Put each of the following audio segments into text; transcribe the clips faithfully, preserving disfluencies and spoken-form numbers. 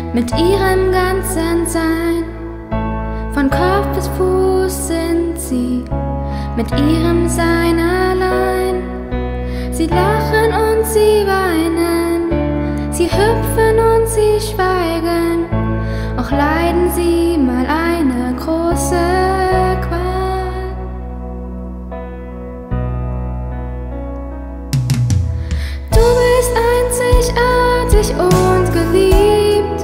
mit ihrem ganzen Sein. Von Kopf bis Fuß sind sie mit ihrem Sein allein. Sie lachen und sie weinen, sie hüpfen und sie schweigen, auch leiden sie mal eine große Qual. Du bist einzigartig und geliebt,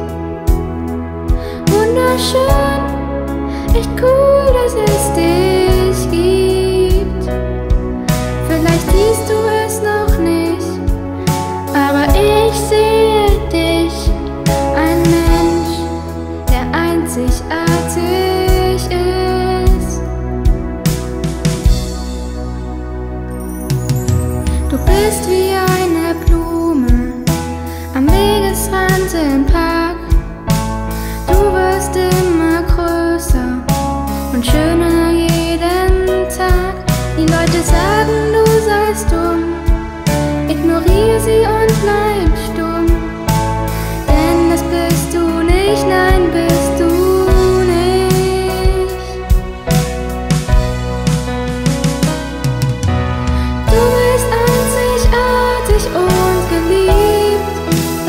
wunderschön, echt cool, dass es dich gibt. Vielleicht siehst du es noch nicht, aber ich sehe dich, ein Mensch, der einzigartig ist. Du bist wie eine Blume am Wegesrand im Park. Du wirst immer größer und schöner jeden Tag. Die Leute sagen, du seist dumm, ignoriere sie und bleib stumm. Denn das bist du nicht, nein, bist du nicht. Du bist einzigartig und geliebt,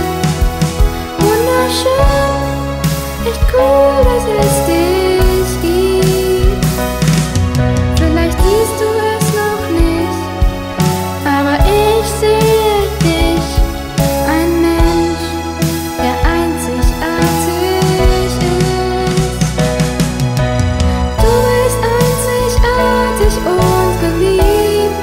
wunderschön, echt cool, dass es dich gibt. Vielleicht siehst du es noch nicht, aber ich sehe dich, ein Mensch, der einzigartig ist. Du bist einzigartig und geliebt,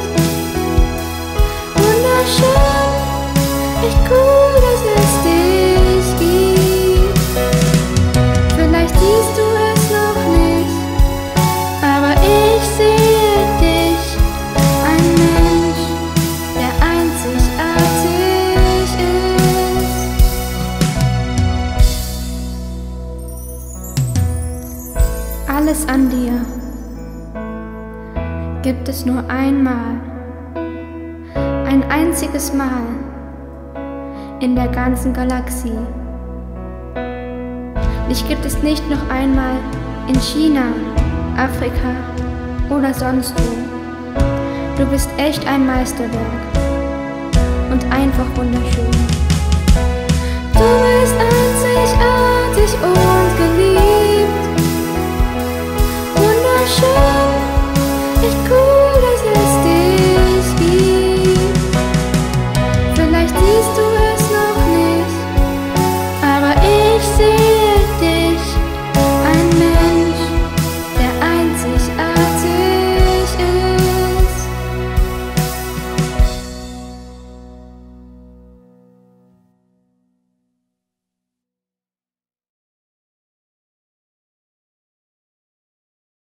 wunderschön, echt cool, dass es dich gibt. Vielleicht siehst du es noch nicht, aber ich sehe dich, ein Mensch, der einzigartig ist. Alles an dir gibt es nur einmal, ein einziges Mal in der ganzen Galaxie. Dich gibt es nicht noch einmal in China, Afrika oder sonst wo. Du bist echt ein Meisterwerk und einfach wunderschön. Du bist einzigartig